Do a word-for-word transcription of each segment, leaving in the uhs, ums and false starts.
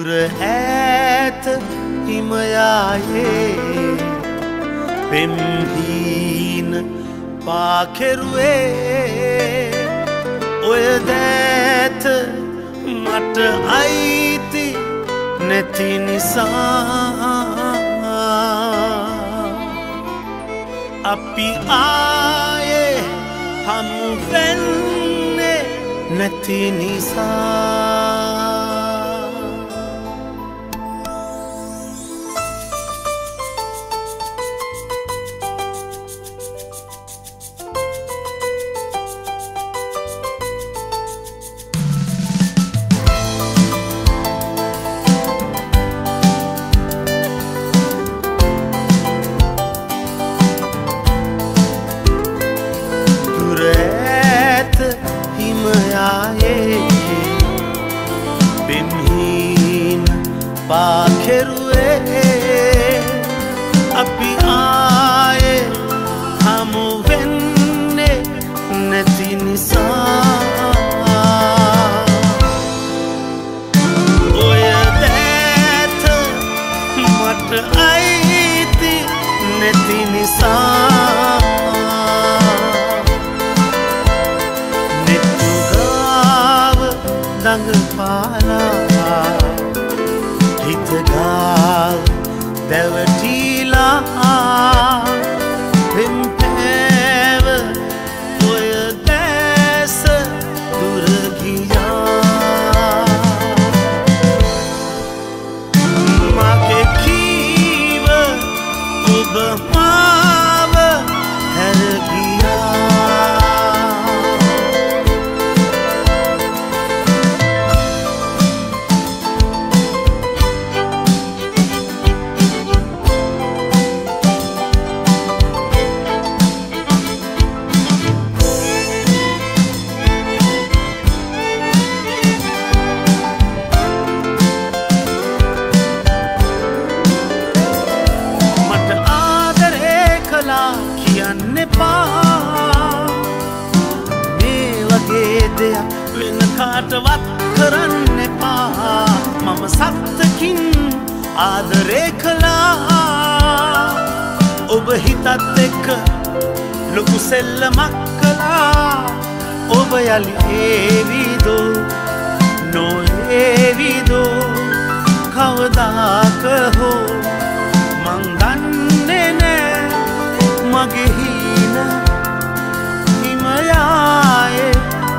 දුර ඈත හිමයායේ පෙම්හීන පාකෙරුවේ ඔය දෑත මට අයිති නැති නිසා අපි ආයේ හමු වෙන්නේ නැති නිසා බෙම්හීන පාකෙරුවේ අපි ආයේ හමු වෙන්නේ නැති නිසා ඔය දෑත මට අයිති නැති නිසා දඟපාලා හිත ගාව දැවටිලා පෙම්පෑව ඔය දැස දුර ගියා මගේ කීව ඔබ මාව හැර ගියා කියන්න එපා මේ වගේ දෙයක් වෙන කාටවත් කරන්න එපා මම සත්තකින් ආදරේ කළා ඔබ හිතත් එක්ක ලොකු සෙල්ලමක් කළා ඔබ යලි ඒවිදෝ නොඒවිදෝ කවදාක හෝ මං දන්නේ නෑ මගේ හීන හිමයායේ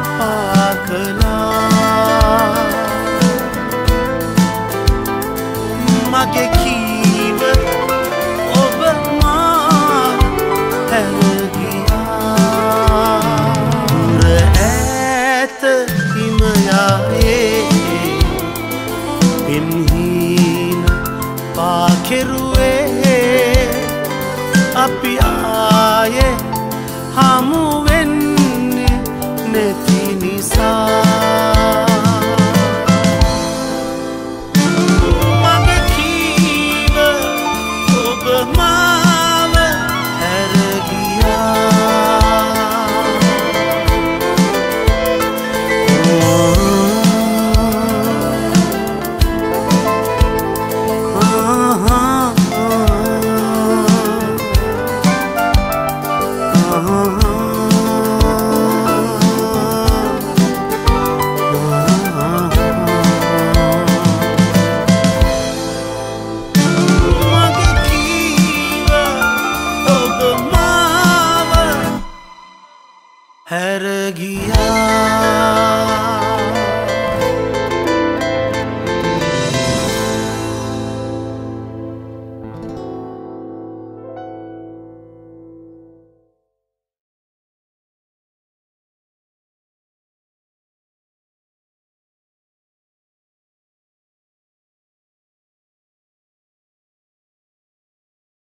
පාකලා මගේ කීව ඔබ මා හැර ගියා දුර ඈත හිමයායේ පෙම්හීන පාකෙරුවේ අපි ආයේ හමු